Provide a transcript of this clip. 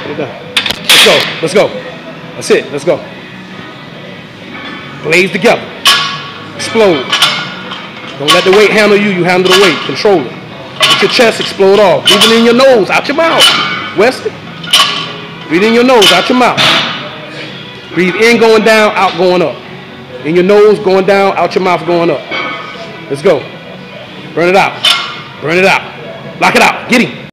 Get down. Let's go. Let's go. That's it. Let's go. Blaze together. Explode. Don't let the weight handle you. You handle the weight. Control it. Let your chest explode off. Breathe in your nose, out your mouth. Wesley. Breathe in your nose, out your mouth. Breathe in, going down, out, going up. In your nose, going down, out your mouth, going up. Let's go. Burn it out. Burn it out. Lock it out. Get him.